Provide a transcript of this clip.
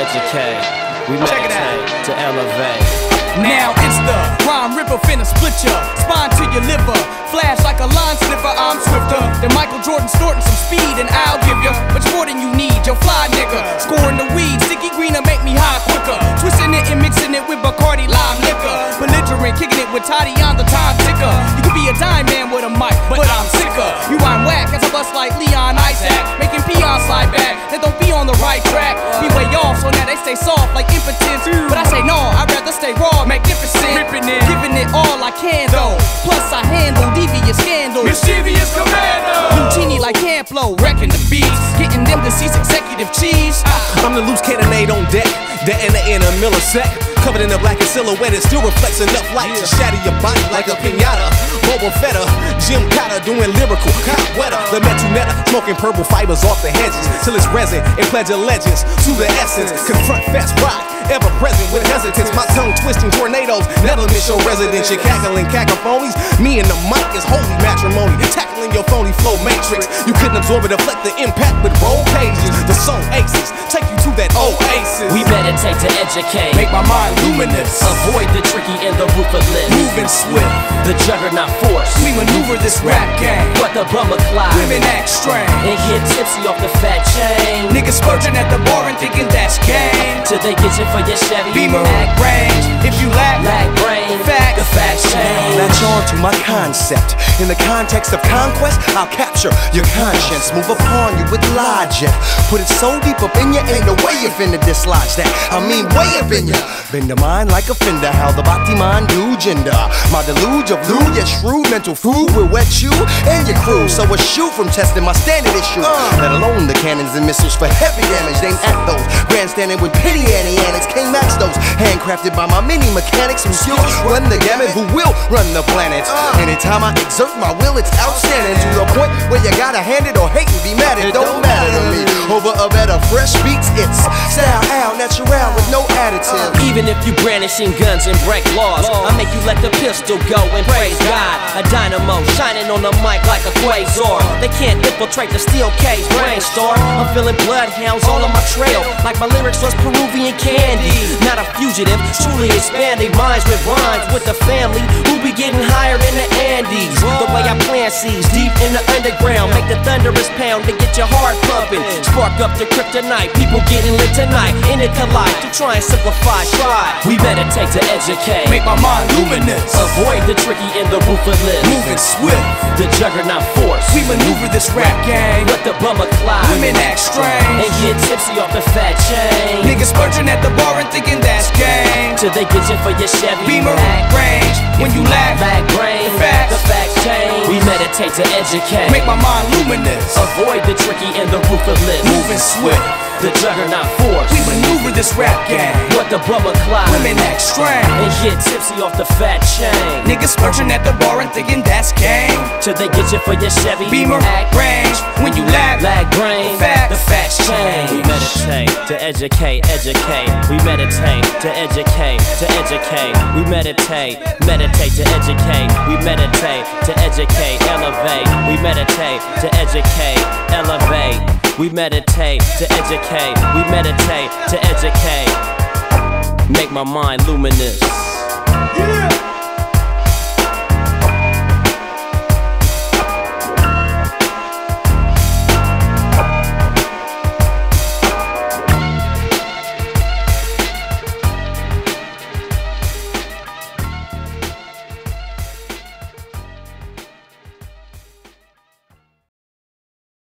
educate. We meditate to elevate. Now it's the rhyme ripper finna split ya spine to your liver. Flash like a line sniffer, I'm swifter than Michael Jordan, snorting some speed, and I'll give ya much more than you need. Yo, fly nigga, scoring the weed, sticky greener make me high quicker. Twisting it and mixing it with Bacardi lime liquor. Belligerent, kicking it with Toddy on the time ticker. You could be a dime man with a mic, but I'm sicker. You rhyme whack as I bust like Leon Isaac, making peons slide back. They don't be on the right track, be way off, so now they stay soft like impotence. But I say no, I'd rather stay raw, magnificent, ripping it, giving it all I can though. Plus I handle devious scandals, mischievous commando. Houdini like Camplo, wrecking the beats, getting them deceased executive cheese. I'm the loose cannonade on deck, detonator in a millisect. Covered in a black and silhouette, it still reflects enough light to shatter your body like a pinata. Boba Fetta, Jim Cotta doing lyrical, hot weather. The metal meta, smoking purple fibers off the hedges till it's resin and pledge allegiance to the essence. Confront fast rock, ever present with hesitance. My tongue twisting tornadoes, never miss your residence. You're cackling cacophonies, me and the mic is holy matrimony. Tackling your phony flow matrix, you couldn't absorb or deflect the impact with roll pages. The soul aces, take you to that oasis. We meditate to educate, make my mind luminous, avoid the tricky and the ruthless, moving swift, the juggernaut force. We maneuver this rap game, what the bummer clock, women act strange, and get tipsy off the fat chain. Niggas splurging at the bar and thinking that's game, till they get you for your Chevy Beamer at range. If you lack brain, fact, the fact change. Latch on to my concept. In the context of conquest, I'll capture your conscience, move upon you with logic. Put it so deep up in you, ain't no way you finna dislodge that. I mean, way up in ya. Bend the mind like a fender, how the body mind do gender. My deluge of lewd, yet shrewd mental food will wet you and your crew. So a shoot from testing my standard issue. Let alone the cannons and missiles for heavy damage. They at those grandstanding with pity anti-annex. Climax those handcrafted by my mini mechanics who still run the gamut, who will run the planet. Anytime I exert my will, it's outstanding to the point where you gotta hand it or hate and be mad. It don't matter to me. Over a bed of fresh beats, it's style out, natural with no additive. Even if you brandishing guns and break laws, I make you let the pistol go and praise God. A dynamo shining on the mic like a quasar. They can't infiltrate the steel cage brainstorm. I'm feeling bloodhounds all on my trail, like my lyrics was Peruvian candy. Not a fugitive, truly expanding minds with rhymes with the family who be getting higher in the Andes. The way I plant seeds deep in the underground, make the thunderous pound to get your heart pumping. Spark up the kryptonite, people getting lit tonight. In it collide to try and simplify. We meditate to educate, make my mind luminous, avoid the tricky and the ruthless, moving swift, the juggernaut force. We maneuver this rap game, let the bummer climb, women act strange, and get tipsy off the fat chain. Niggas splurging at the bar and thinking that's game, till they get you for your Chevy Beamer at range. When you lack brain, fact, the fact change. We meditate to educate, make my mind luminous, avoid the tricky and the ruthless, moving swift, the juggernaut force. We maneuver this rap game, what the bummer climb, women act strange, and get tipsy off the fat chain. Niggas splurging at the bar and thinking that's game, till they get you for your Chevy Beamer at range. When you lack brain, fact, the facts change. We meditate to educate, educate. We meditate to educate, to educate. We meditate to educate. We meditate to educate, elevate. We meditate to educate, elevate. We meditate to educate. We meditate to educate. Make my mind luminous. Yeah.